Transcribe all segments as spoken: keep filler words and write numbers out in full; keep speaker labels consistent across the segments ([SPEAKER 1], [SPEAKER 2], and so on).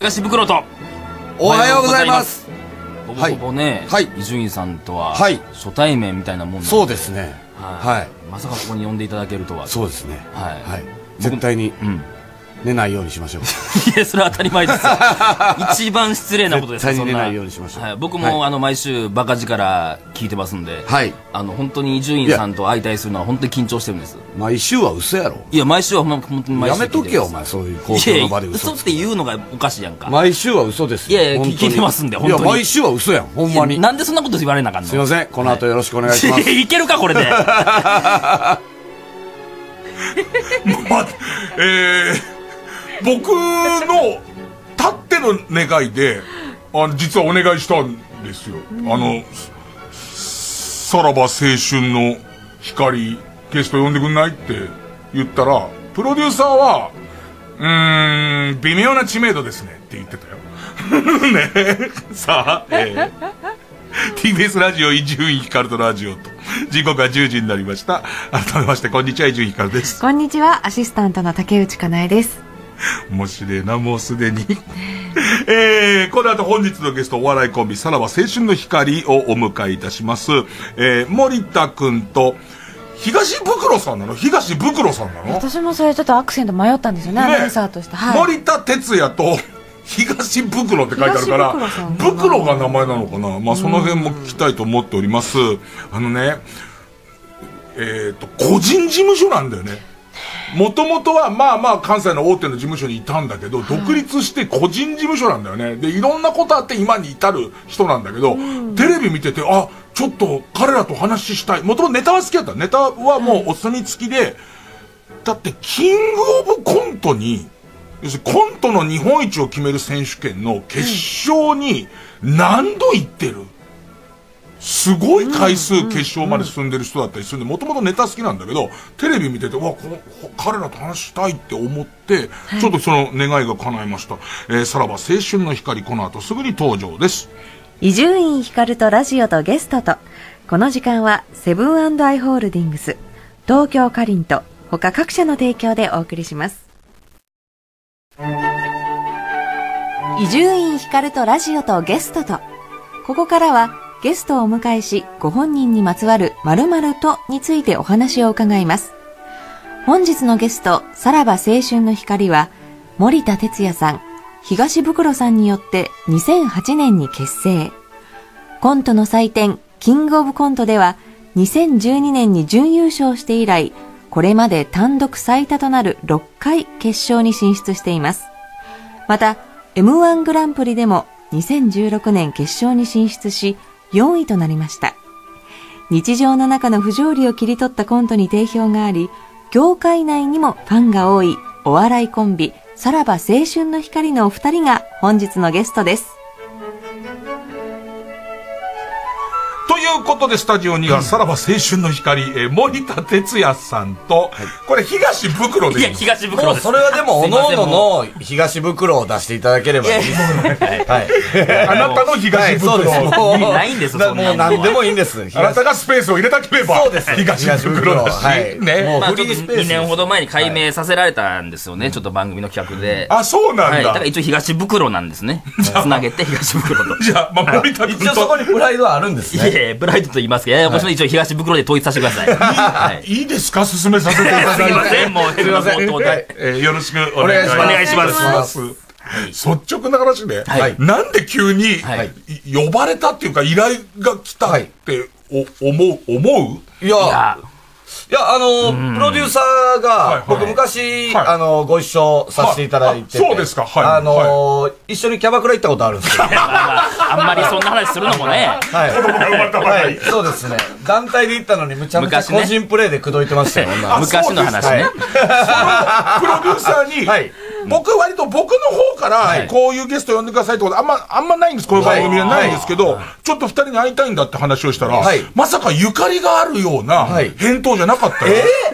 [SPEAKER 1] 東袋と
[SPEAKER 2] おはようございます。
[SPEAKER 1] ほぼほぼね、伊集院さんとは初対面みたいなもんなんで。
[SPEAKER 2] そうですね。はい。
[SPEAKER 1] まさかここに呼んでいただけるとは。
[SPEAKER 2] そうですね。はい。絶対に寝ないようにしましょう。
[SPEAKER 1] いや、それは当たり前ですよ。一番失礼なことです。
[SPEAKER 2] 絶対に寝ないようにしましょう。
[SPEAKER 1] はい。僕もあの毎週バカ力聞いてますんで、はい。あの本当に伊集院さんと相対するのは本当に緊張してるんです。
[SPEAKER 2] 毎週は嘘やろ。い
[SPEAKER 1] や、毎週は本当に毎週。
[SPEAKER 2] やめとけよお前、そういう公共の場で
[SPEAKER 1] 嘘って言うのがおかしいやんか。
[SPEAKER 2] 毎週は嘘です。
[SPEAKER 1] いやいや、聞いてますんで、本当に。
[SPEAKER 2] いや、毎週は嘘やん、ほんまに。
[SPEAKER 1] なんでそんなこと言われなあかんの。
[SPEAKER 2] すいません、この後よろしくお願いします。
[SPEAKER 1] いけるかこれで。
[SPEAKER 3] まえー僕のたっての願いであの実はお願いしたんですよ。うん、あのさらば青春の光ゲスト呼んでくんないって言ったら、プロデューサーはうーん微妙な知名度ですねって言ってたよ。ねさあ、えー、ティービーエス ラジオ伊集院光とラジオと時刻はじゅうじになりました。改めましてこんにちは、伊集院光です。
[SPEAKER 4] こんにちは、アシスタントの竹内かなえです。
[SPEAKER 3] 面白いな、もうすでに。えー、この後本日のゲスト、お笑いコンビ、さらば青春の光をお迎えいたします。えー、森田くんと、東袋さんなの？東袋さんなの？
[SPEAKER 4] 私もそれちょっとアクセント迷ったんですよね、アナウンサーとして。はい、
[SPEAKER 3] 森田哲也と、東袋って書いてあるから、袋が名前なのかな？まあ、その辺も聞きたいと思っております。あのね、えっと、個人事務所なんだよね。もともとはまあまあ関西の大手の事務所にいたんだけど、独立して個人事務所なんだよね。で、いろんなことあって今に至る人なんだけど、うん、テレビ見てて、あ、ちょっと彼らと話したい。もともとネタは好きだった。ネタはもうお墨付きで、だってキングオブコントに、要するにコントの日本一を決める選手権の決勝に何度行ってる。すごい回数決勝まで進んでる人だったりするんで、もともとネタ好きなんだけど、テレビ見てて、わ、この彼らと話したいって思って、はい、ちょっとその願いが叶いました。えー、さらば青春の光、この後すぐに登場です。
[SPEAKER 4] 伊集院光とラジオとゲストと、この時間はセブン&アイ・ホールディングス、東京カリンと他各社の提供でお送りします。伊集院光とラジオとゲストと、ここからはゲストをお迎えし、ご本人にまつわる〇〇とについてお話を伺います。本日のゲスト、さらば青春の光は、森田哲也さん、東袋さんによってにせんはちねんに結成。コントの祭典、キングオブコントでは、にせんじゅうにねんに準優勝して以来、これまで単独最多となるろっかい決勝に進出しています。また、エムワン グランプリでもにせんじゅうろくねん決勝に進出し、よんいとなりました。日常の中の不条理を切り取ったコントに定評があり、業界内にもファンが多いお笑いコンビ、さらば青春の光のお二人が本日のゲストです。
[SPEAKER 3] ということでスタジオにはさらば青春の光、えー、森田哲也さんと、はい、これ東袋でいい。
[SPEAKER 1] いや、東袋です。
[SPEAKER 2] それはでもおのおのの東袋を出していただければいいです。
[SPEAKER 3] はい。あなたの東袋、はい、
[SPEAKER 1] そうです。ないんですよ。
[SPEAKER 2] もう何でもいいんです。
[SPEAKER 3] あなたがスペースを入れたければ、そうです。東袋だし、はい、
[SPEAKER 1] ね。もうフリースペース。にねんほど前に改名させられたんですよね。はい、ちょっと番組の企画で。
[SPEAKER 3] あ、そうなんだ。はい、
[SPEAKER 1] だから一応東袋なんですね。つなげて東袋と。
[SPEAKER 3] じゃあ、まあ、森田君と。
[SPEAKER 2] 一応そこにプライドはあるんですね。
[SPEAKER 1] いや、プライドと言いますけど、私も一応東袋で統一させてください。
[SPEAKER 3] はい。いいですか、進めさせていただいて。
[SPEAKER 1] すいません、もう、
[SPEAKER 3] すいません。えー、よろしくお願いします。お願いします。率直な話で、はい、なんで急に、はい、呼ばれたっていうか依頼が来たってお思う、思う？
[SPEAKER 2] いや、いやいや、あの、プロデューサーが、僕昔、あの、ご一緒させていただいてて。
[SPEAKER 3] そうですか、はい。
[SPEAKER 2] あの、一緒にキャバクラ行ったことあるんですけど。
[SPEAKER 1] あんまりそんな話するのもね。
[SPEAKER 2] はい。はい、そうですね。団体で行ったのにむちゃむちゃ個人プレイで口説いてましたよ。
[SPEAKER 1] 昔の話ね。
[SPEAKER 3] プロデューサーに、僕割と僕の方から、こういうゲスト呼んでくださいってことあんま、あんまないんです。この番組はないんですけど、ちょっと二人に会いたいんだって話をしたら、まさかゆかりがあるような返答じゃなかったよ。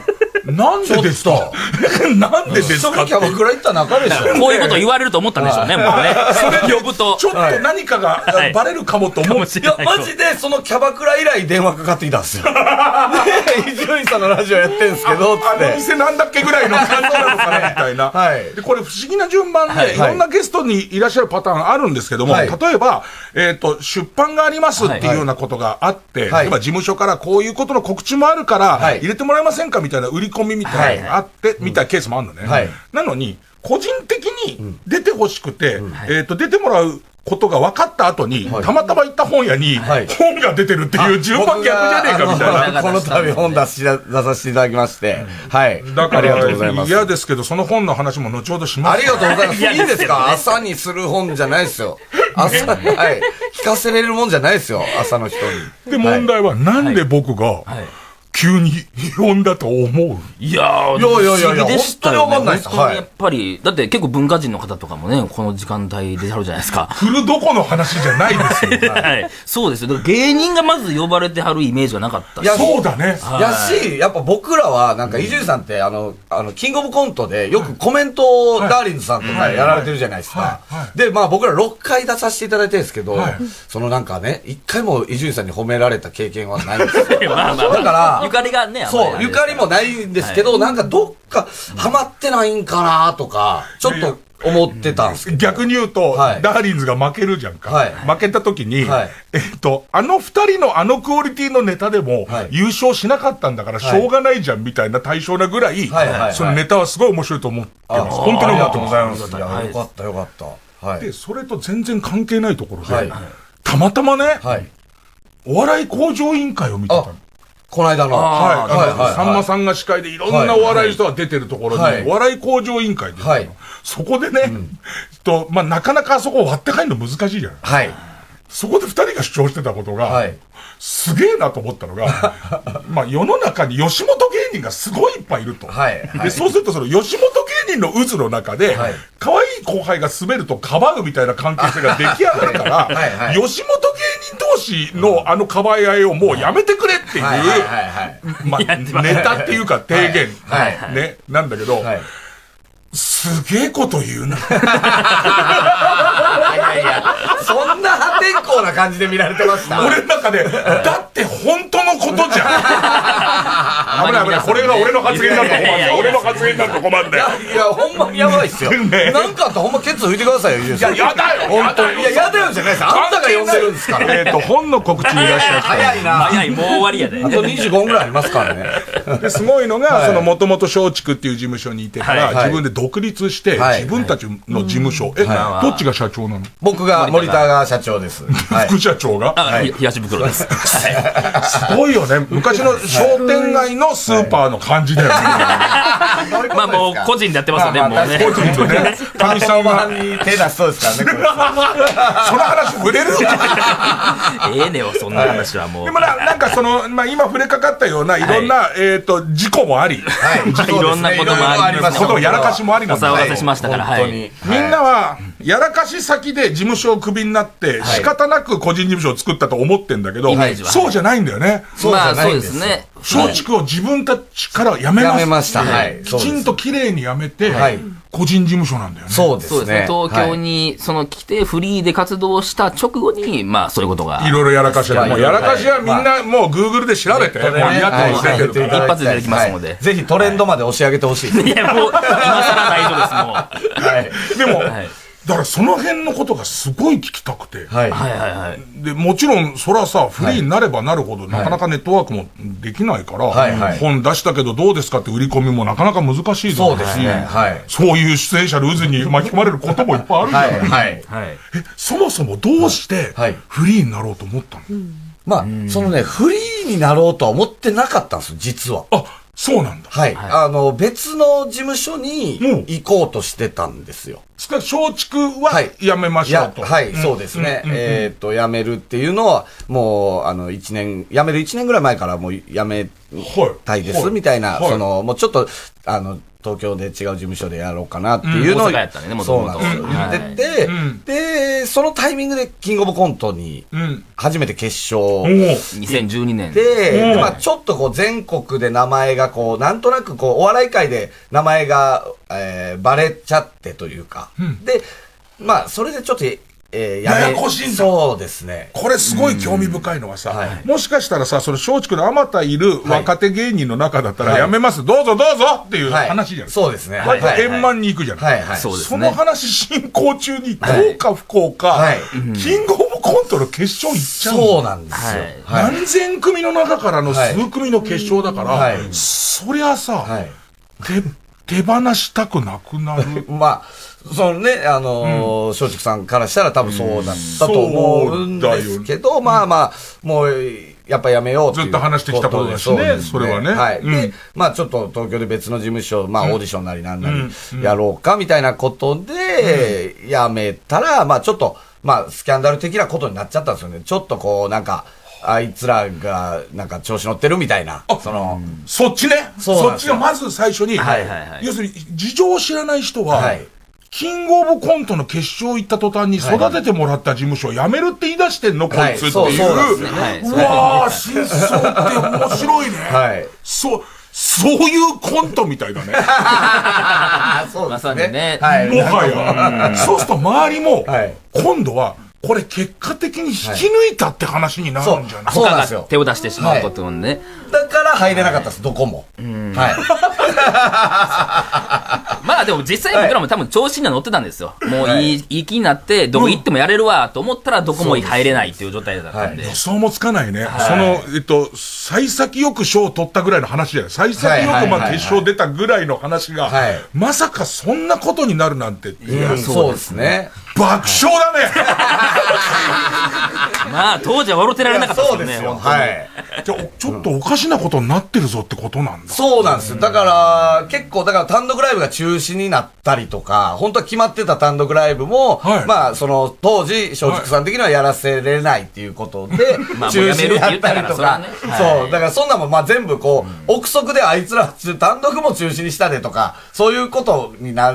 [SPEAKER 3] なんでですかなんでですかって。
[SPEAKER 2] キャバクラ行った中でしょ。
[SPEAKER 1] こういうこと言われると思ったんでしょうね、もうね。それ呼ぶと。
[SPEAKER 3] ちょっと何かがバレるかもと思う。
[SPEAKER 2] いや、マジでそのキャバクラ以来電話かかってきたんですよ。で、伊集院さんのラジオやってんすけど、つって。
[SPEAKER 3] あの店なんだっけぐらいの感じなのかな、みたいな。はい。で、これ不思議な順番で、いろんなゲストにいらっしゃるパターンあるんですけども、例えば、えっと、出版がありますっていうようなことがあって、例えば事務所からこういうことの告知もあるから、入れてもらえませんかみたいな売り込みみたいなのがあって、みたいなケースもあるのね。なのに、個人的に出てほしくて、えっと、出てもらうことが分かった後に、たまたま行った本屋に、本が出てるっていう順番逆じゃねえかみたいな。
[SPEAKER 2] この度本出し、出させていただきまして。はい。
[SPEAKER 3] だから、嫌ですけど、その本の話も後ほどします。
[SPEAKER 2] ありがとうございます。いいですか？朝にする本じゃないですよ。朝、はい。聞かせれるもんじゃないですよ。朝の人に。
[SPEAKER 3] で、問題は、なんで僕が、急に呼んだと思う？
[SPEAKER 1] いやー、
[SPEAKER 2] いやいやいやいや、
[SPEAKER 1] 本当にわかんないです。
[SPEAKER 2] はい。
[SPEAKER 1] やっぱり、だって結構文化人の方とかもね、この時間帯であるじゃないですか。
[SPEAKER 3] 来るどこの話じゃないですよ。
[SPEAKER 1] はい。そうですよ。芸人がまず呼ばれてはるイメージがなかったし。
[SPEAKER 3] いや、そうだね。
[SPEAKER 2] やし、やっぱ僕らは、なんか、伊集院さんって、あの、あの、キングオブコントで、よくコメントをダーリンズさんとかやられてるじゃないですか。で、まあ僕らろっかい出させていただいてるんですけど、そのなんかね、いっかいも伊集院さんに褒められた経験はないんですよ。
[SPEAKER 1] まあまあ、だから、ゆかりがね、
[SPEAKER 2] そう、ゆかりもないんですけど、なんかどっかハマってないんかなとか、ちょっと思ってたんですけど。
[SPEAKER 3] 逆に言うと、ダーリンズが負けるじゃんか。負けた時に、えっと、あの二人のあのクオリティのネタでも優勝しなかったんだからしょうがないじゃんみたいな対象なぐらい、そのネタはすごい面白いと思ってます。本当にありがとうございます。
[SPEAKER 2] いや、よかったよかった。
[SPEAKER 3] で、それと全然関係ないところで、たまたまね、お笑い向上委員会を見てたの。
[SPEAKER 2] この間の。
[SPEAKER 3] はい。さんまさんが司会でいろんなお笑い人が出てるところに、お笑い向上委員会で、そこでね、と、まあ、なかなかあそこ割って帰るの難しいじゃない。はい。そこで二人が主張してたことが、すげえなと思ったのが、まあ、世の中に吉本芸人がすごいいっぱいいると。はい。で、そうするとその吉本芸人の渦の中で、可愛い後輩が滑るとかばうみたいな関係性が出来上がるから、吉本芸人同士のあのかばい合いをもうやめてくれっていう、まあ、ネタっていうか提言、ね、なんだけど、すげえこと言うな。い
[SPEAKER 2] やいや、そんな破天荒な感じで見られてました。
[SPEAKER 3] 俺の中で、だって本当のことじゃん。危ない危ない。これが俺の発言になると困るんだ。俺の発言になると困るんだよ。
[SPEAKER 2] いや、ほんまにやばいっすよ。なんかあったらほんまケツ拭いてくださいよ、伊集院さん。
[SPEAKER 3] いや、やだよ。
[SPEAKER 2] 本当に。いや、やだよじゃないです。あんたが呼んでるんですから。
[SPEAKER 3] えっと、本の告知にいらっしゃる。
[SPEAKER 2] 早いな。
[SPEAKER 1] 早い、もう終わりやで。
[SPEAKER 2] あとにじゅうごふんぐらいありますからね。
[SPEAKER 3] すごいのが、その、もともと松竹っていう事務所にいてから、自分で独立して、自分たちの事務所。え、どっちが社長なの？
[SPEAKER 2] 僕が、森田が社長です。
[SPEAKER 3] 副社長が
[SPEAKER 1] 東袋です。
[SPEAKER 3] すごいよね。昔の商店街のスーパーの感じだよね。
[SPEAKER 1] まあもう個人でやってますよね、もうね。
[SPEAKER 3] 個人でね。
[SPEAKER 2] かみさんはに手出しそうですからね。
[SPEAKER 3] その話触れる？
[SPEAKER 1] ええねよ、そんな話はもう。
[SPEAKER 3] でもなんかその、まあ今触れかかったような、いろんな、えっと、事故もあり。い
[SPEAKER 1] ろんなこともあります。
[SPEAKER 3] ことをやらかしもあり
[SPEAKER 1] お騒がせしましたから、はい。
[SPEAKER 3] みんなは、やらかし先で事務所をクビになって、仕方なく個人事務所を作ったと思ってんだけど、そうじゃないんだよね。
[SPEAKER 1] まあそうですね。
[SPEAKER 3] 松竹を自分たちから辞めました。辞めました。きちんと綺麗に辞めて、個人事務所なんだよね。
[SPEAKER 2] そうですね。
[SPEAKER 1] 東京に、その来てフリーで活動した直後に、まあそういうことが。
[SPEAKER 3] いろいろやらかしは、もうやらかしはみんなもう Google で調べて、もう嫌としてる
[SPEAKER 1] 一発で出てきますので。
[SPEAKER 2] ぜひトレンドまで押し上げてほしい。
[SPEAKER 1] いや、もう、今更大丈夫です、
[SPEAKER 3] もう。でも、だからその辺のことがすごい聞きたくて。はいはいはい。で、もちろん、それはさ、フリーになればなるほど、なかなかネットワークもできないから、本出したけどどうですかって売り込みもなかなか難しいだろうし、そういう出演者の渦に巻き込まれることもいっぱいあるじゃないですか。え、そもそもどうしてフリーになろうと思ったの？
[SPEAKER 2] まあ、そのね、フリーになろうとは思ってなかったんですよ、実は。
[SPEAKER 3] あ、そうなんだ。
[SPEAKER 2] はい。あの、別の事務所に行こうとしてたんですよ。
[SPEAKER 3] しかし、松竹は辞めましょうと。
[SPEAKER 2] はい、そうですね。えっと、辞めるっていうのは、もう、あの、一年、辞める一年ぐらい前からもう辞めたいです、みたいな、その、もうちょっと、あの、東京で違う事務所でやろうかなっていうのを、そうなんですよ。言ってて、 で、そのタイミングでキングオブコントに、初めて決勝、
[SPEAKER 1] にせんじゅうにねん
[SPEAKER 2] で、まあちょっとこう全国で名前がこう、なんとなくこう、お笑い界で名前が、えー、バレちゃってというか、うん、で、まあそれでちょっと、えー、
[SPEAKER 3] ややこしいんだ。
[SPEAKER 2] そうですね。
[SPEAKER 3] これすごい興味深いのはさ、はい、もしかしたらさ、その松竹のあまたいる若手芸人の中だったら、やめます、はい、どうぞどうぞっていう話じゃない、はい、
[SPEAKER 2] そうですね。
[SPEAKER 3] はい。円満に行くじゃない、はいはい、その話進行中に、こうか不幸か、はい、キングオブコントの決勝行っちゃうの。
[SPEAKER 2] そうなんですよ。
[SPEAKER 3] はい、何千組の中からの数組の決勝だから、はい、そりゃさ、はい、手、手放したくなくなる。
[SPEAKER 2] まあ、そのね、あのー、松、うん、竹さんからしたら多分そうだったと思うんですけど、うん、まあまあ、もう、やっぱやめようっていう。
[SPEAKER 3] ずっと話してきたことだしね、それはね。
[SPEAKER 2] はい。うん、で、まあちょっと東京で別の事務所、まあオーディションなりなんなりやろうかみたいなことで、やめたら、まあちょっと、まあスキャンダル的なことになっちゃったんですよね。ちょっとこう、なんか、あいつらが、なんか調子乗ってるみたいな。
[SPEAKER 3] その、そっちね。そっちがまず最初に、はいはいはい、要するに事情を知らない人は、はい、キングオブコントの決勝行った途端に育ててもらった事務所を辞めるって言い出してんの、はい、こいつっていう。う, はい、うわぁ、真相って面白いね。はい。そう、そういうコントみたいだね。
[SPEAKER 2] そうですね。まさに
[SPEAKER 1] ね。
[SPEAKER 3] はい。もはや。そうすると周りも、はい、今度は、これ結果的に引き抜いたって話になるんじゃない、
[SPEAKER 1] そうなんですよ。手を出してしまうこともね。
[SPEAKER 2] だから入れなかったです、どこも。はい。
[SPEAKER 1] まあでも実際僕らも多分調子には乗ってたんですよ。もういい、いい気になって、どこ行ってもやれるわと思ったらどこも入れないっていう状態だったんで。
[SPEAKER 3] 予想もつかないね。その、えっと、幸先よく賞を取ったぐらいの話じゃない。幸先よくまあ決勝出たぐらいの話が、まさかそんなことになるなんて。
[SPEAKER 2] いや、そうですね。
[SPEAKER 3] 爆笑だね。
[SPEAKER 1] まあ当時は笑ってられなかったですよね。そうですよ。はい。
[SPEAKER 3] じゃあちょっとおかしなことになってるぞってことなんだ。
[SPEAKER 2] そうなんですよ。だから結構だから単独ライブが中止になったりとか、本当は決まってた単独ライブも、はい、まあその当時松竹さん的にはやらせれないっていうことで、はい、中止になったりとか、ね、そう、だからそんなもんまあ全部こう、うん、憶測であいつら単独も中止にしたでとか、そういうことになって、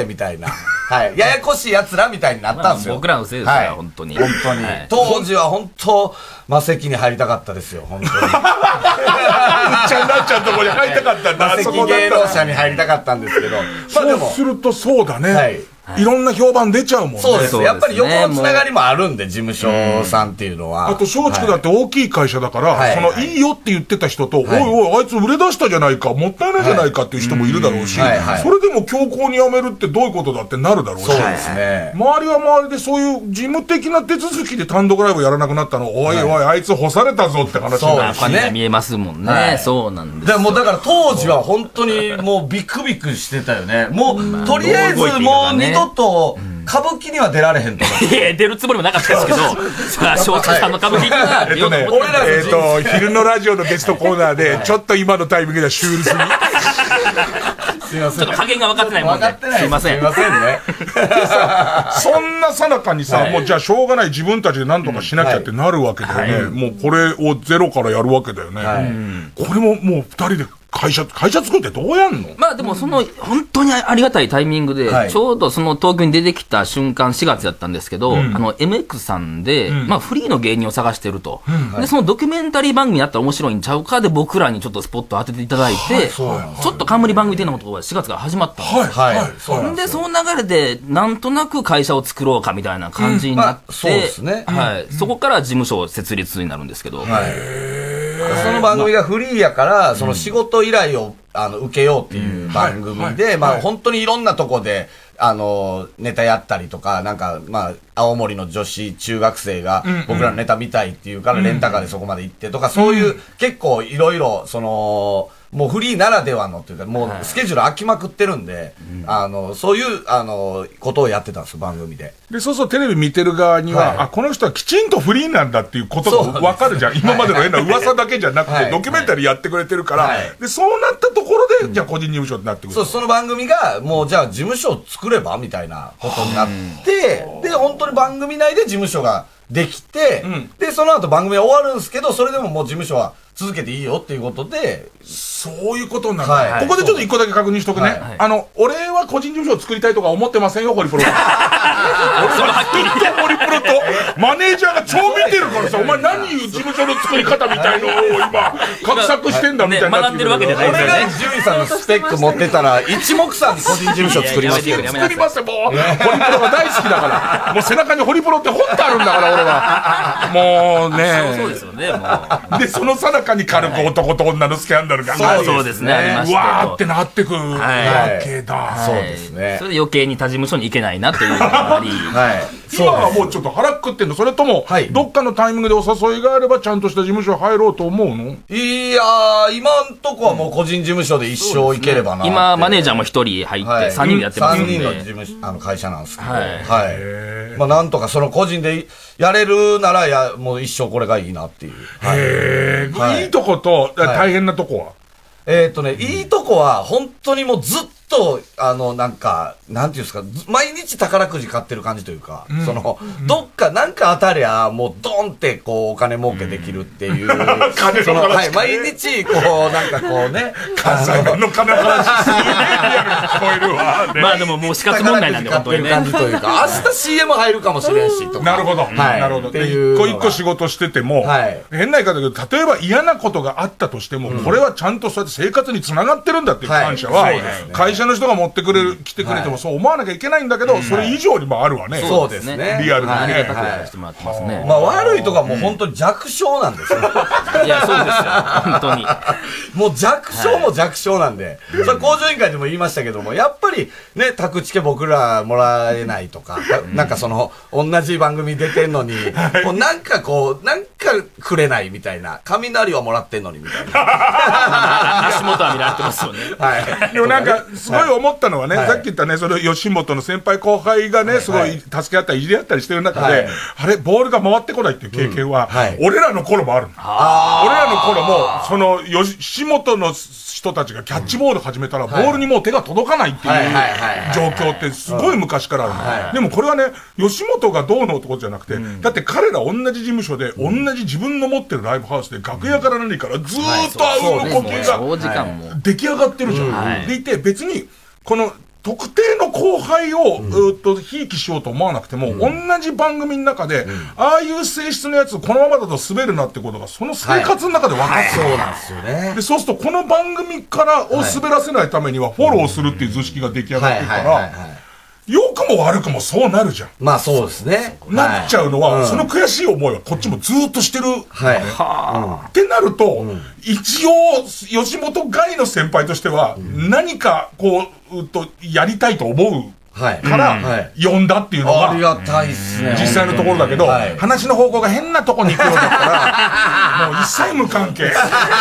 [SPEAKER 2] みたいな。はい。ややこしい奴らみたいになったんですよ。
[SPEAKER 1] まあ、僕らのせいですから、はい、本当に。
[SPEAKER 2] 本当に。はい、当時は本当、魔石に入りたかったですよ、本当に。うっち
[SPEAKER 3] ゃんなっちゃんとこに入りたかったんだ。
[SPEAKER 2] 魔石芸能者に入りたかったんですけど。
[SPEAKER 3] まあでも。そうするとそうだね。はい。はい、いろんな評判出ちゃうもんね。
[SPEAKER 2] そうです。やっぱり横のつながりもあるんで、事務所さんっていうのは。
[SPEAKER 3] あと、松竹だって大きい会社だから、はい、その、いいよって言ってた人と、はい、おいおい、あいつ売れ出したじゃないか、もったいないじゃないかっていう人もいるだろうし、はいはい、それでも強行に辞めるってどういうことだってなるだろうし、そうですね。周りは周りでそういう事務的な手続きで単独ライブやらなくなったの、おいおい、あいつ干されたぞって話になるし
[SPEAKER 1] ね。見えますもんね。はい、そうなんですよ。
[SPEAKER 2] もうだから当時は本当にもうビクビクしてたよね。もう、とりあえずもう二度と、歌舞伎には出られへんと思う。
[SPEAKER 1] いや、出るつもりもなかったですけど、さあ、松竹さんの歌舞伎には、
[SPEAKER 3] えっとね、俺らえっと、昼のラジオのゲストコーナーで、ちょっと今のタイミングではシュールすぎ。
[SPEAKER 1] すいません。ちょっと加減が分かってないもんで。すいません。
[SPEAKER 2] すいませんね。
[SPEAKER 3] そんなさなかにさ、もうじゃあしょうがない自分たちで何とかしなきゃってなるわけだよね。もうこれをゼロからやるわけだよね。これももう二人で、会社、会社作ってどうやんの？
[SPEAKER 1] まあでもその、本当にありがたいタイミングで、はい、ちょうどその東京に出てきた瞬間しがつだったんですけど、うん、あの エムエックス さんで、うん、まあフリーの芸人を探してると、うん、で、そのドキュメンタリー番組やったら面白いんちゃうかで僕らにちょっとスポット当てていただいて、はい、ちょっと冠番組的なことがしがつから始まったんですよ。はい、はい。そうで、その流れで、なんとなく会社を作ろうかみたいな感じになって、うんまあ、そうですね。はい、うん。そこから事務所設立になるんですけど、はい。
[SPEAKER 2] その番組がフリーやから、その仕事依頼を、あの、受けようっていう番組で、まあ本当にいろんなとこで、あの、ネタやったりとか、なんか、まあ、青森の女子中学生が僕らのネタ見たいっていうから、レンタカーでそこまで行ってとか、そういう結構いろいろ、その、もうフリーならではのっていうか、もうスケジュール空きまくってるんで、あの、そういう、あの、ことをやってたんですよ、番組で。
[SPEAKER 3] で、そうそう、テレビ見てる側には、はい、あ、この人はきちんとフリーなんだっていうことがわかるじゃん。今までの変な噂だけじゃなくて、はい、ドキュメンタリーやってくれてるから、はい、で、そうなったところで、うん、じゃあ個人事務所になってくる。
[SPEAKER 2] そう、その番組が、もうじゃあ事務所を作ればみたいなことになって、で、本当に番組内で事務所ができて、うん、で、その後番組は終わるんですけど、それでももう事務所は続けていいよっていうことで、
[SPEAKER 3] そういうことなんだ、はい、ここでちょっと一個だけ確認しとくね、はいはい、あの俺は個人事務所を作りたいとか思ってませんよ、ホリプロは。 ホリプロとマネージャーが超見てるからさ、お前何いう事務所の作り方みたいのを今画策してんだみたいな、
[SPEAKER 1] 学んでるわけじゃないですよね。
[SPEAKER 2] 俺が伊集院さんのスペック持ってたら一目散に個人事務所作りますよ。
[SPEAKER 3] 作りますよ、もうホリプロが大好きだから、もう背中にホリプロって本ってあるんだから俺はもうね。
[SPEAKER 1] そうですよね、もう。
[SPEAKER 3] でその最中に軽く男と女のスキャンダルが
[SPEAKER 1] そうですね、ありまして
[SPEAKER 3] わーってなってくわけだ。
[SPEAKER 2] そうですね。
[SPEAKER 1] それで余計に他事務所に行けないなというのがあり、
[SPEAKER 3] 今はもうちょっと腹くくってんの？それともどっかのタイミングでお誘いがあればちゃんとした事務所入ろうと思うの？
[SPEAKER 2] いやー、今んとこはもう個人事務所で一生行ければな。
[SPEAKER 1] 今マネージャーも一人入ってさんにんでやってますんで、
[SPEAKER 2] さんにんの事務所、あの会社なんですけど、はい、まあなんとかその個人でやれるならやもう一生これがいいなっていう。
[SPEAKER 3] へえ、いいとこと大変なとこは？
[SPEAKER 2] えっとね、いいとこは本当にもうずっとあのなんかなんていうんですか、毎日宝くじ買ってる感じというか、うん、その、うん、どっかなんか当たりゃもうドンってこうお金儲けできるっていう、うん、そのはい毎日こうなんかこうね
[SPEAKER 3] 関西の金の話すげえリアルに聞こえるわ、
[SPEAKER 1] ね、まあでももう死活問題なんで本当にね
[SPEAKER 2] 感じというか明日 シーエム 入るかもしれんしとか。
[SPEAKER 3] なるほど、はい、なるほど。っていう一個一個仕事してても、はい、変な言い方だけど例えば嫌なことがあったとしても、うん、これはちゃんとそうやって生活につながってるんだっていう感謝は、はいね、会社の人が持ってくれる来てくれてもそう思わなきゃいけないんだけど、はい、それ以上にもあるわね。
[SPEAKER 2] そうですね。
[SPEAKER 3] リアルにね。はい、
[SPEAKER 2] はい、まあ悪いとかもう本当に弱小なんですよ。
[SPEAKER 1] いやそうですよ本当に。
[SPEAKER 2] もう弱小も弱小なんで、はい、それ工場委員会でも言いましたけども、やっぱりね宅チケ僕らもらえないとか、なんかその同じ番組出てんのに、はい、もうなんかこうなんかくれないみたいな、雷はもらってんのにみたいな。
[SPEAKER 1] 足元は見られてますよね。
[SPEAKER 3] はい。でもなんかすごい思ったのはね、はい、さっき言ったね、それ吉本の先輩後輩がね、はい、すごい助け合ったりいじり合ったりしてる中で、はい、あれボールが回ってこないっていう経験は、うんはい、俺らの頃もあるの。あ俺らの頃もその吉本の人たちがキャッチボール始めたら、うん、ボールにもう手が届かないっていう状況ってすごい昔からあるの、はい、でもこれはね吉本がどうのってことじゃなくて、うん、だって彼ら同じ事務所で、うん、同じ自分の持ってるライブハウスで楽屋から何からずーっとあうんの呼吸が出来上がってるじゃん、はい、でいて別にこの特定の後輩を、うん、うっとひいきしようと思わなくても、うん、同じ番組の中で、うん、ああいう性質のやつこのままだと滑るなってことがその生活の中で分かって、はい、
[SPEAKER 2] そうなんですよね。
[SPEAKER 3] でそうするとこの番組からを滑らせないためにはフォローするっていう図式が出来上がってるから良くも悪くもそうなるじゃん。
[SPEAKER 2] まあそうですね。
[SPEAKER 3] なっちゃうのは、はい、その悔しい思いはこっちもずーっとしてる。はい。はあ、ってなると、うん、一応、吉本外の先輩としては、うん、何かこう、うと、やりたいと思う。はい、から、うんはい、呼んだっていうのが
[SPEAKER 2] ありがたいっすね
[SPEAKER 3] 実際のところだけど、はい、話の方向が変なとこに行くようだったらもう一切無関係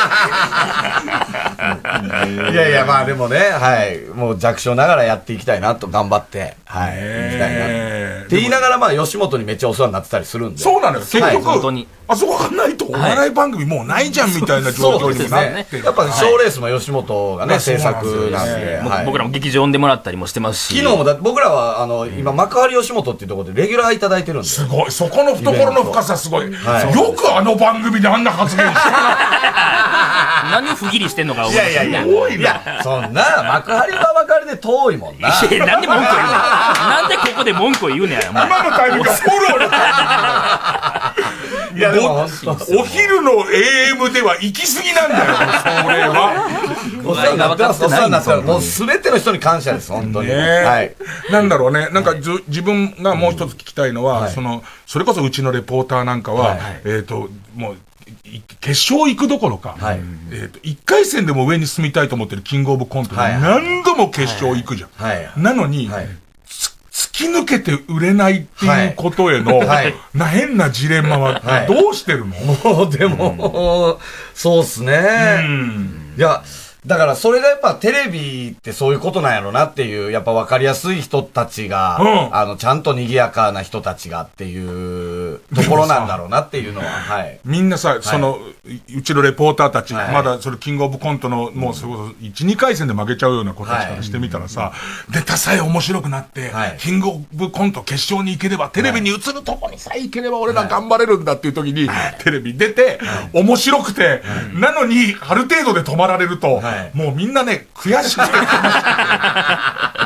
[SPEAKER 2] いやいやまあでもね、はい、もう弱小ながらやっていきたいなと頑張って、はい、いきたいなって言いながらまあ吉本にめっちゃお世話になってたりするんで。
[SPEAKER 3] そうなのよ結局、はい、本当にあそこがないとお笑い番組もうないじゃんみたいな状況にもなってる、
[SPEAKER 2] やっぱ賞レースも吉本がね、はい、制作なんで、
[SPEAKER 1] はい、僕らも劇場呼んでもらったりもしてますし、
[SPEAKER 2] 昨日もだ僕らはあの、うん、今幕張吉本っていうところでレギュラーいただいてるんです
[SPEAKER 3] ごいそこの懐の深さすごい、はい、よくあの番組であんな発言して
[SPEAKER 1] 何不義理してんのか
[SPEAKER 2] いやいやいやいやそんな幕張は幕張で遠いもんな。
[SPEAKER 1] いやなんで文句言うのなんでここで文句を言うねや
[SPEAKER 3] 今のタイミングがフォローのいやでもお昼の エーエム では行き過ぎなんだよそれは
[SPEAKER 2] お世話になってます。お世話になってます。もう全ての人に感謝です本当に、ねはい、
[SPEAKER 3] なんだろうねなんかず自分がもう一つ聞きたいのは、はい、そのそれこそうちのレポーターなんかは、はい、えっ、ー、ともう決勝行くどころか、はいえー、といっかい戦でも上に進みたいと思ってるキングオブコントで何度も決勝行くじゃん、はいはい、なのに、はい、突き抜けて売れないっていうことへの、はい、な変なジレンマはどうしてるの、
[SPEAKER 2] はい、もうでも、うん、そうっすね、うん、いやだからそれがやっぱテレビってそういうことなんやろなっていうやっぱ分かりやすい人たちが、うん、あのちゃんと賑やかな人たちがっていうところなんだろうなっていうのは、はい、
[SPEAKER 3] みんなさ、はい、そのうちのレポーターたち、はい、まだそれキングオブコントのもうそれこそいち、にかい戦で負けちゃうような子たちからしてみたらさ、はい、ネタさえ面白くなって、はい、キングオブコント決勝に行ければテレビに映るとこにさえ行ければ俺ら頑張れるんだっていう時に、はい、テレビ出て、はい、面白くて、はい、なのにある程度で止まられると、はい、もうみんなね悔しくて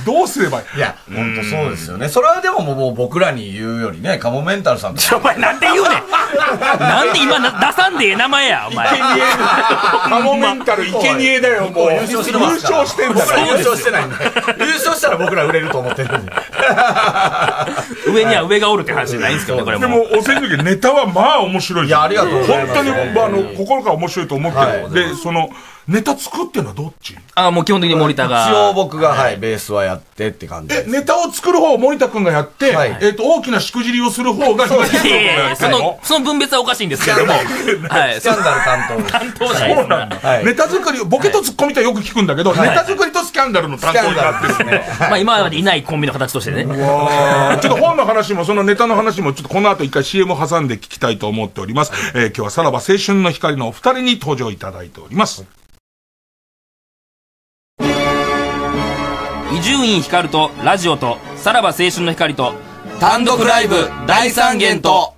[SPEAKER 3] どうすればいい？
[SPEAKER 2] いや、本当そうですよね。それはでももう僕らに言うよりね、カモメンタルさんとか。
[SPEAKER 1] お前なんで言うねんなんで今出さんでええ名前や、お前。
[SPEAKER 3] カモメンタル生贄だよ、もう。優勝してんだから。
[SPEAKER 2] 優勝してないんで。優勝したら僕ら売れると思ってるんで。
[SPEAKER 1] 上には上がおるって話じゃないんですけどね、これも。
[SPEAKER 3] でも、おせんの時ネタはまあ面白い。
[SPEAKER 2] いや、ありがとうございます。
[SPEAKER 3] 本当に、あの、心から面白いと思ってる。で、その、ネタ作ってるのはどっち？
[SPEAKER 1] あ、もう基本的に森田が。
[SPEAKER 2] 一応僕が、はい、ベースはやってって感じです。
[SPEAKER 3] え、ネタを作る方を森田くんがやって、えっと、大きなしくじりをする方が東野君がやってるの？
[SPEAKER 1] その分別はおかしいんですけれども。はい。
[SPEAKER 2] スキャンダル担当です。
[SPEAKER 1] 担当じゃないですか。
[SPEAKER 3] ネタ作り、ボケとツッコミとよく聞くんだけど、ネタ作りとスキャンダルの担当になってるね。
[SPEAKER 1] まあ今までいないコンビの形としてね。
[SPEAKER 3] ちょっと本の話も、そのネタの話も、ちょっとこの後一回 シーエム を挟んで聞きたいと思っております。えー、今日はさらば青春の光のお二人に登場いただいております。
[SPEAKER 1] 伊集院光とラジオとさらば青春の光と
[SPEAKER 2] 単独ライブ大三元と。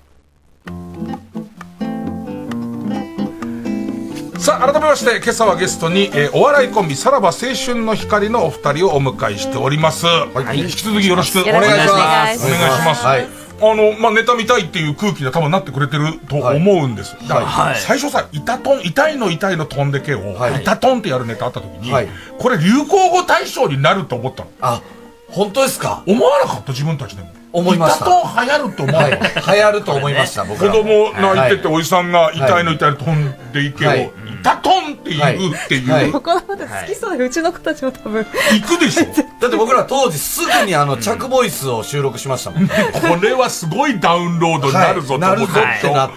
[SPEAKER 3] さあ改めまして今朝はゲストに、えー、お笑いコンビさらば青春の光のお二人をお迎えしております、はい、引き続きよろしくお願いします。お願いします。はい、あの、まあ、ネタ見たいっていう空気で多分なってくれてると思うんです。はい、だから、はい、最初さ、イタトン、痛いの痛いの飛んでけを、はい、イタトンってやるネタあった時に、はい、これ流行語大賞になると思ったの。
[SPEAKER 2] あ、本当ですか？
[SPEAKER 3] 思わなかった自分たちでも。
[SPEAKER 2] 思いました。
[SPEAKER 3] イタトン流行ると思わなかった。
[SPEAKER 2] 流行ると思いました、僕ら。
[SPEAKER 3] 子供泣いてておじさんが痛いの痛いの飛んでいけを、イタトンって言うっていう。
[SPEAKER 5] ここまで好きそうで、うちの子たちも多分。
[SPEAKER 3] 行くでしょ。
[SPEAKER 2] だって僕ら当時すぐにあの、着ボイスを収録しましたもん。こ
[SPEAKER 3] れはすごいダウンロードになるぞと思って。なるぞ
[SPEAKER 2] ってなって、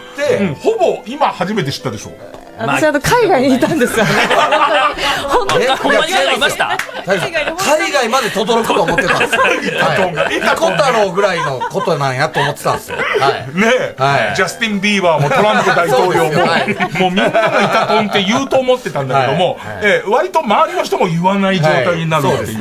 [SPEAKER 3] ほぼ今初めて知ったでしょ。
[SPEAKER 5] 私あの海外にいたんですよね。
[SPEAKER 1] 本当にほんまに海外いました？
[SPEAKER 2] 海外まで轟くと思ってたんですよ。イコ太郎ぐらいのことなんやと思ってたんですよ。ね
[SPEAKER 3] え、ジャスティン・ビーバーもトランプ大統領ももうみんながイタトンって言うと思ってたんだけども、割と周りの人も言わない状態になるっていう。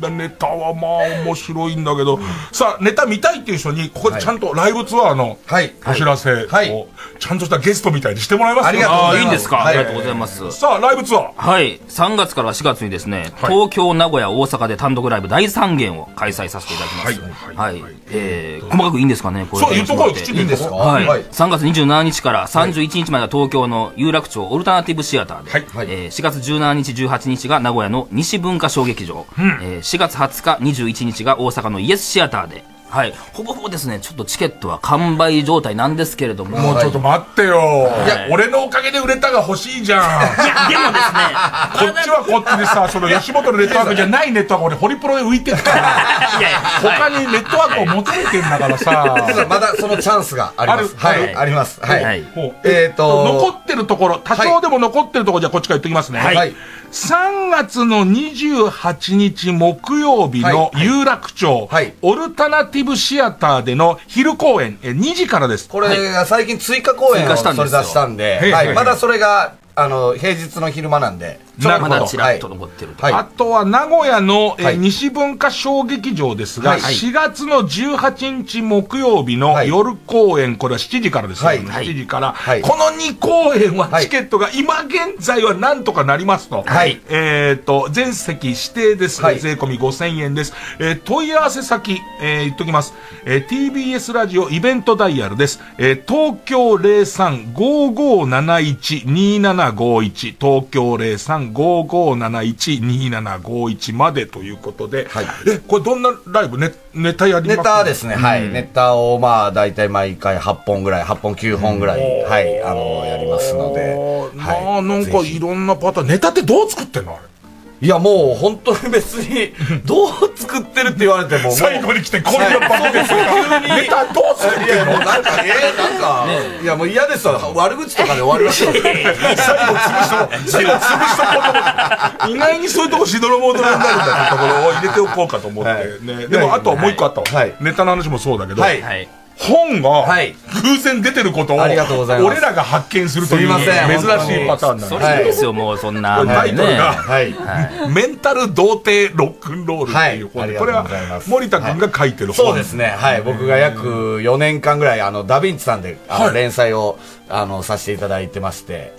[SPEAKER 3] ネタはまあ面白いんだけど、さあネタ見たいっていう人にここでちゃんとライブツアーのお知らせをちゃんとしたゲストみたいにしてもらいます。
[SPEAKER 2] ありがとうございます。
[SPEAKER 1] いいんですか？ありがとうございます。
[SPEAKER 3] さあライブツアー、
[SPEAKER 1] はい、さんがつからしがつにですね、東京、名古屋、大阪で単独ライブ大三元を開催させていただきます。はい、え細かくいいんですかね、これ。
[SPEAKER 3] そういうところきちんといいんですか？
[SPEAKER 1] はい、さんがつにじゅうしちにちからさんじゅういちにちまでは東京の有楽町オルタナティブシアターで、えしがつじゅうしちにちじゅうはちにちが名古屋の西文化小劇場、えしがつはつかにじゅういちにちが大阪のイエスシアターで、はい、ほぼほぼですね、ちょっとチケットは完売状態なんですけれども。
[SPEAKER 3] もうちょっと待ってよ。いや、俺のおかげで売れたが欲しいじゃん。いや、
[SPEAKER 1] でもですね、
[SPEAKER 3] こっちはこっちでさ、その吉本のネットワークじゃないネットワーク、俺、ホリプロで浮いてるから。いやいや、他にネットワークを求めてんだからさ。
[SPEAKER 2] まだそのチャンスがあります。はい、あります。はい。
[SPEAKER 3] えっと、残ってるところ、多少でも残ってるところ、じゃあこっちから言っておきますね。はい。さんがつのにじゅうはちにち木曜日の有楽町、はいはい、オルタナティブシアターでの昼公演、えにじからです。
[SPEAKER 2] これが最近追加公演をそれ出したんで、はい、まだそれがあの平日の昼間なんで、
[SPEAKER 1] まだちらっと残ってると。
[SPEAKER 3] はい、あとは名古屋の、えーはい、西文化小劇場ですが、はい、しがつのじゅうはちにち木曜日の夜公演、これはしちじからですね、はい、しちじから、はい、このに公演はチケットが今現在はなんとかなりますと、はい、えっと全席指定です、はい、税込みごせんえんです。えー、問い合わせ先、えー、言っときます、えー、ティービーエス ラジオイベントダイヤルです。えー、東京 ゼロさん ごーごーなないち にーななごーいち 東京 ゼロさん ごーごーなないち にーななごーいちまでということで、はい、えこれどんなライブ、ね、ネタやりますか？
[SPEAKER 2] ネタですね、うん、はい、ネタをまあ大体毎回はっぽんぐらい、はっぽんきゅうほんぐらい、うん、はい、あのやりますので、
[SPEAKER 3] まあ、はい、なんかいろんなパターン。ネタってどう作ってんのあれ？
[SPEAKER 2] いやもう本当に別にどう作ってるって言われても
[SPEAKER 3] 最後に来てこれがバカですよ。ネタどう作ってるの？
[SPEAKER 2] なんかえー、なんか、ね、いやもう嫌ですわ。悪口とかで終わるらしい。最後潰
[SPEAKER 3] しと潰しとこう。意外にそういうとこしどろもどろになるんだってところを入れておこうかと思って、はい、ね。でもあとはもう一個あったわ、はい。ネタの話もそうだけど。はいはい、本が偶然出てることを俺らが発見するという珍しいパターンなんです。
[SPEAKER 1] それいいですよ、もうそんな
[SPEAKER 3] タイトルがメンタル童貞ロックンロールっていう本で、これは森田君が書いてる本。
[SPEAKER 2] そうですね、はい、僕が約よねんかんぐらいあのダヴィンチさんであの連載をあのさせていただいてまして、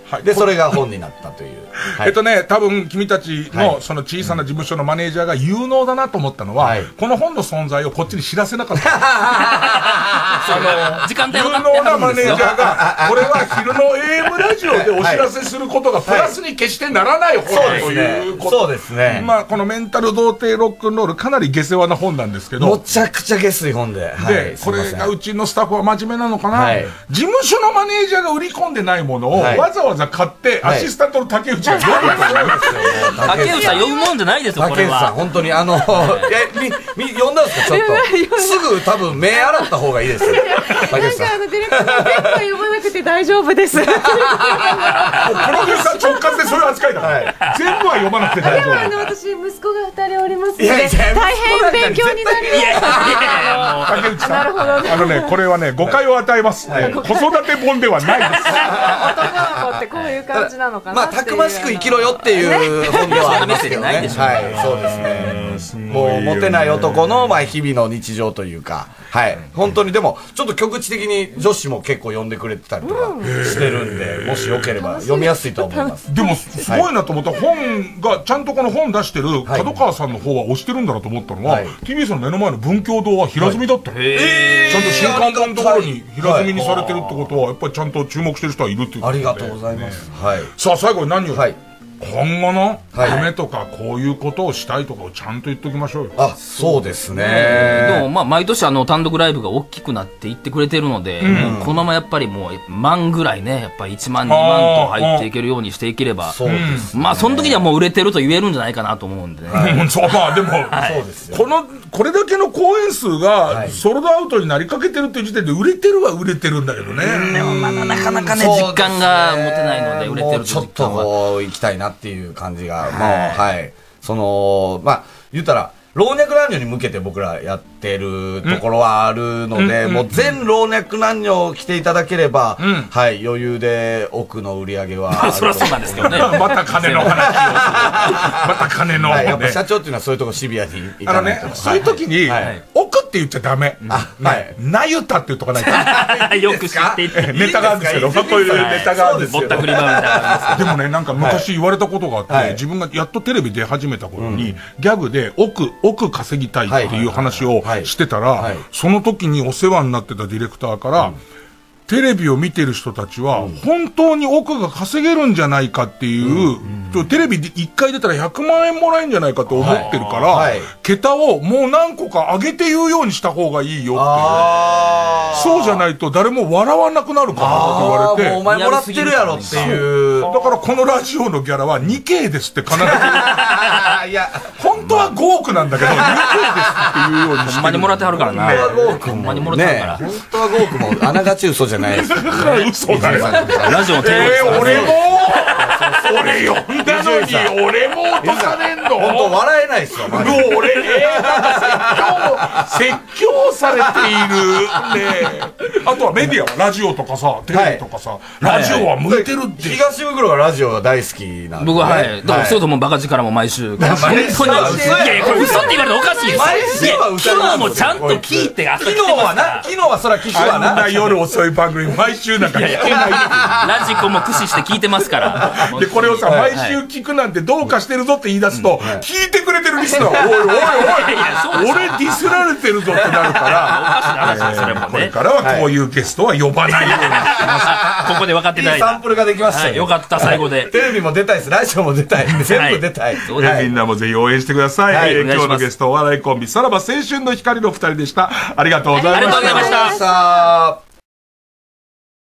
[SPEAKER 2] で、それが本になったという。
[SPEAKER 3] えっとね、多分君たちのその小さな事務所のマネージャーが有能だなと思ったのは、この本の存在をこっちに知らせなかった。
[SPEAKER 1] あの、時間帯
[SPEAKER 3] 有能なマネージャーが、これは昼の エーエム ラジオでお知らせすることがプラスに決してならない本ということ。
[SPEAKER 2] そうですね。
[SPEAKER 3] まあ、このメンタル童貞ロックンロール、かなり下世話な本なんですけど。
[SPEAKER 2] むちゃくちゃ下水本で。
[SPEAKER 3] で、これがうちのスタッフは真面目なのかな。事務所のマネージャーが売り込んでないものをわざわざ買って、アシスタントの竹内が読むという。
[SPEAKER 1] 竹内さん読むもんじゃないですよ、これは。
[SPEAKER 2] 竹内さん、本当にあの、え、み、み、読んだんですか、ちょっと。すぐ多分目洗った方がいいですよ。竹内さん。
[SPEAKER 5] なんかあの、ディレクター全部読まなくて大丈夫です。プロデュー
[SPEAKER 3] サー直轄でそういう扱いだから。全部は読まなくて大丈夫。
[SPEAKER 5] でもあの、私、息子が二人おりますので、大変勉強になります。
[SPEAKER 3] 竹内さん。なるほどね。あのね、これはね、誤解を与えます。子育て本ではないです。
[SPEAKER 5] 男の子ってこういう感じなのかな。
[SPEAKER 2] まあ、たくましく生きろよっていう本ではありますけどね。はい、そうですね。もう、モテない男の、まあ、日々の日常というか、はい。本当に、でも、ちょっと局地的に女子も結構読んでくれてたりとかしてるんで、もしよければ読みやすいと思います。
[SPEAKER 3] でも、すごいなと思った本が、ちゃんとこの本出してる角川さんの方は押してるんだなと思ったのは、ティービーエス の目の前の文教堂は平積みだったの。ちゃんと新刊本のところに平積みにされてるってことは、やっぱりちゃんと注目してる人はいるっていうことで。
[SPEAKER 2] ありがとうございます。はい。
[SPEAKER 3] さあ、最後に何を、今後の夢とかこういうことをしたいとかをちゃんと言っておきましょうよ。
[SPEAKER 2] あ、そうですね。
[SPEAKER 1] でもまあ毎年あの単独ライブが大きくなっていってくれてるので、このままやっぱりもう万ぐらいね、やっぱりいちまんにまんと入っていけるようにしていければ、まあその時にはもう売れてると言えるんじゃないかなと思うんでね。
[SPEAKER 3] そう、まあでもこのこれだけの公演数がソールドアウトになりかけてるっていう時点で売れてるは売れてるんだけどね。
[SPEAKER 1] でもまだなかなかね実感が持てないので売れてる
[SPEAKER 2] ちょっとこう行きたいなっていう感じが、まあ、はい。その、まあ、言ったら、老若男女に向けて僕らやってるところはあるので、もう全老若男女来ていただければ、はい、余裕で奥の売り上げは。
[SPEAKER 1] そりゃそうなんですけどね。
[SPEAKER 3] また金の話をする。また金の。
[SPEAKER 2] やっぱ社長っていうのはそういうとこシビアにいかないと。
[SPEAKER 3] そういう時に、奥って言っちゃダメ。はい。なゆたって言うとかないと。
[SPEAKER 1] よく知っていて。
[SPEAKER 3] ネタがあるんですけど、こういうネタがあるんですよ。
[SPEAKER 1] ぼったくりバウンダー。
[SPEAKER 3] でもね、なんか昔言われたことがあって、自分がやっとテレビ出始めた頃に、ギャグで奥、奥稼ぎたいっていう話をしてたら、その時にお世話になってたディレクターから、テレビを見てる人たちは、本当に奥が稼げるんじゃないかっていう、テレビでいっかい出たらひゃくまんえんもらえるんじゃないかと思ってるから、桁をもう何個か上げて言うようにした方がいいよって。そうじゃないと誰も笑わなくなるかなって言われて。
[SPEAKER 2] お前もらってるやろっていう。
[SPEAKER 3] だからこのラジオのギャラは にケー ですって必ず。いや、本当はごおくなんだけど、にケー ですっていうようにしてる。
[SPEAKER 1] ほんまにもらってはるからな。
[SPEAKER 2] 本当はごおくも。
[SPEAKER 1] ほんまにもらってはるから。
[SPEAKER 2] 本当はごおくも、あながち嘘じゃないです。
[SPEAKER 3] 嘘だよ。
[SPEAKER 1] ラジオのテ
[SPEAKER 3] ーマ。俺も俺呼んだのに俺も落とさねんの。
[SPEAKER 2] 本当笑えないですよ。
[SPEAKER 3] もう俺ね、説教されているね。あとはメディアはラジオとかさ、テレビとかさ、ラジオは向いてるって。
[SPEAKER 2] 東袋はラジオが大好きなんで。
[SPEAKER 1] 僕ははい。だからそうともバカ力も毎週。本当に。いやいやこれ嘘って言われるのおかしいです。
[SPEAKER 2] 毎週は歌
[SPEAKER 1] 昨日もちゃんと聞いて
[SPEAKER 2] 昨日はな、昨日はそら聞くわな。
[SPEAKER 3] あんな夜遅い番組毎週なんか聞けない。
[SPEAKER 1] ラジコも駆使して聞いてますから。
[SPEAKER 3] でこれをさ毎週聞くなんてどうかしてるぞって言い出すと聞いてくれてるリスナーおいおいおい俺ディスられてるぞってなるからこれからはこういうゲストは呼ばないようにします。
[SPEAKER 1] ここで分かってない。
[SPEAKER 2] いいサンプルができました。
[SPEAKER 1] よかった最後で。
[SPEAKER 2] テレビも出たいです。ラジオも出たい。全部出たい。
[SPEAKER 3] みんなもぜひ応援してください。今日のゲストお笑いコンビさらば青春の光の二人でした。ありがとうございました。
[SPEAKER 1] ありがとうございました。